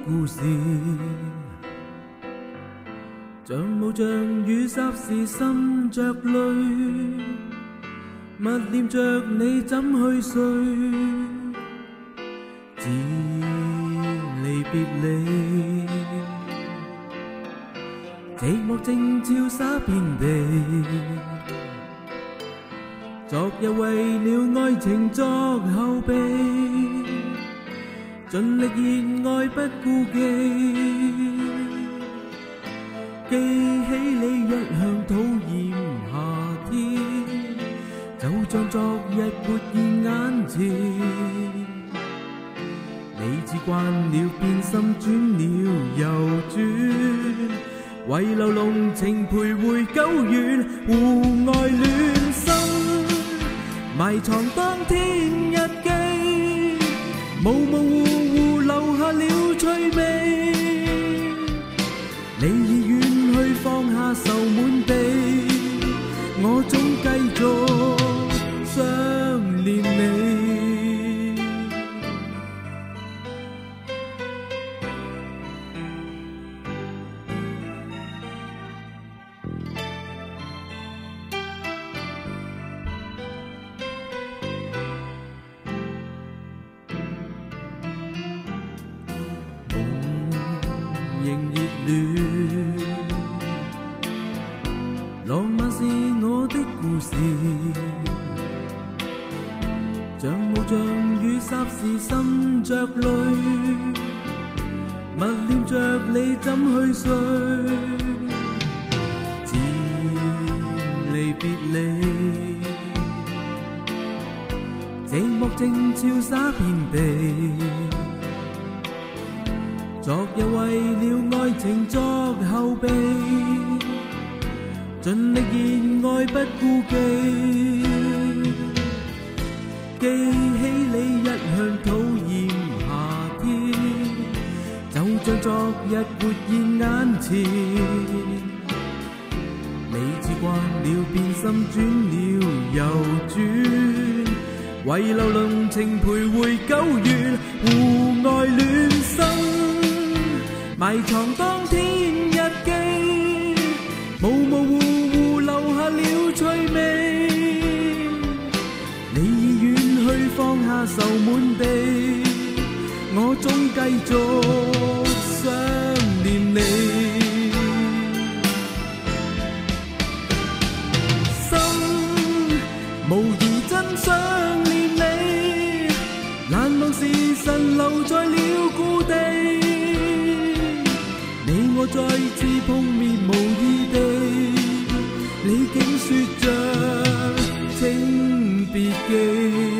故事，像雾像雨霎時滲着淚，默念着你怎去睡，只離別離，寂寞正照灑遍地。昨日為了愛情作後備，盡力熱愛不顧忌，記起你一向討厭夏天，就像昨日活現眼前。你只慣了變心轉了又轉，為留濃情徘徊久遠，戶外戀心，埋藏當天日記，模模糊糊留下了趣味。你已遠去放下愁滿地，我總繼續想念你。仍熱戀，浪漫是我的故事，像霧像雨霎時滲着淚，默念着你怎去睡，只離別離，寂寞正照灑遍地。昨日為了愛情作後備，盡力熱愛不顧忌，記起你一向討厭夏天，就像昨日活現眼前。你只慣了變心轉了又轉，為留濃情徘徊久遠，戶外戀心，埋藏當天日記，模模糊糊留下了趣味。你已遠去放下愁滿地，我總繼續想念你。心無疑真想念你，難忘時辰留在了故地。我再次碰面無意地，你竟說着請別記。